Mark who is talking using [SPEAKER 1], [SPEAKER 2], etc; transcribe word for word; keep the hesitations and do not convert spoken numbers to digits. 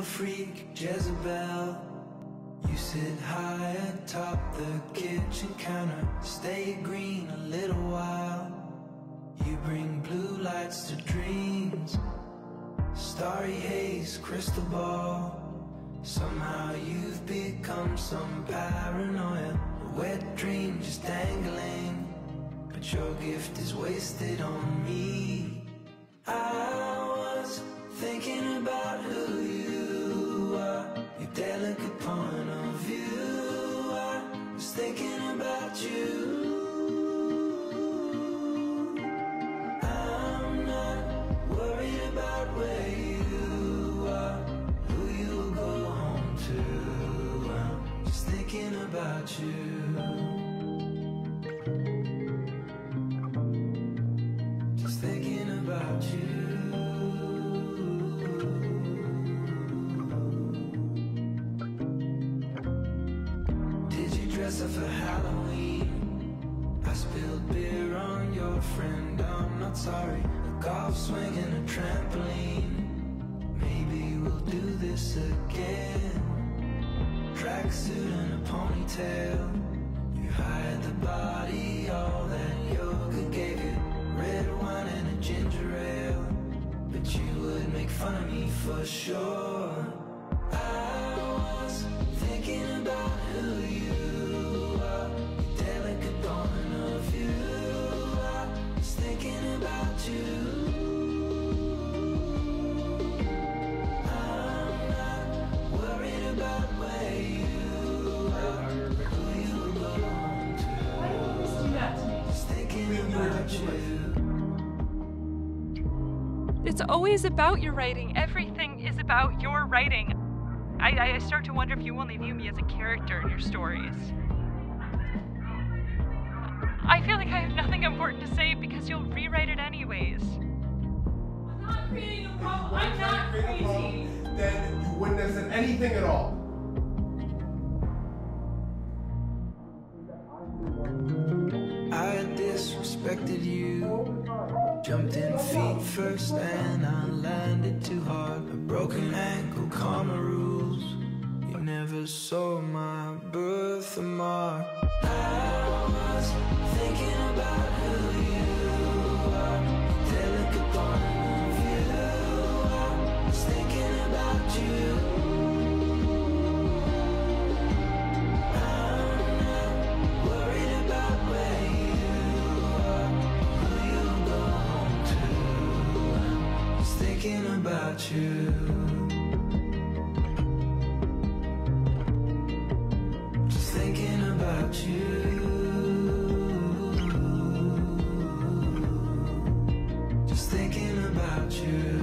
[SPEAKER 1] little freak, Jezebel. You sit high atop the kitchen counter, stay green a little while. You bring blue lights to dreams, starry haze, crystal ball. Somehow you've become some paranoia, a wet dream just dangling. But your gift is wasted on me. I was thinking about who you are, your delicate point of view. I was thinking about you. I'm not worried about where you are, who you'll go home to. I'm just thinking about you. Just thinking about you. Dress up for Halloween. I spilled beer on your friend, I'm not sorry. A golf swing and a trampoline. Maybe we'll do this again. Tracksuit and a ponytail. You hide the body, all that yoga gave you. Red wine and a ginger ale. But you would make fun of me for sure. I was thinking about who you thinking about you. I'm not worried about where you are, who you go home to.
[SPEAKER 2] Why do you always do that to me?
[SPEAKER 1] Just thinking about you.
[SPEAKER 2] It's always about your writing. Everything is about your writing. I, I start to wonder if you only view me as a character in your stories. I feel like I have nothing important to say because you'll rewrite it anyways. I'm not creating a problem. I'm not crazy.
[SPEAKER 3] Then you wouldn't have said anything at all.
[SPEAKER 1] I disrespected you. Jumped in feet first and I landed too hard. A broken ankle, karma rules. You never saw my birthmark. I was thinking about who you are, delicate point of view. I was thinking about you. I'm not worried about where you are, who you'll go home to. I was thinking about you. Just thinking about you. Thinking about you.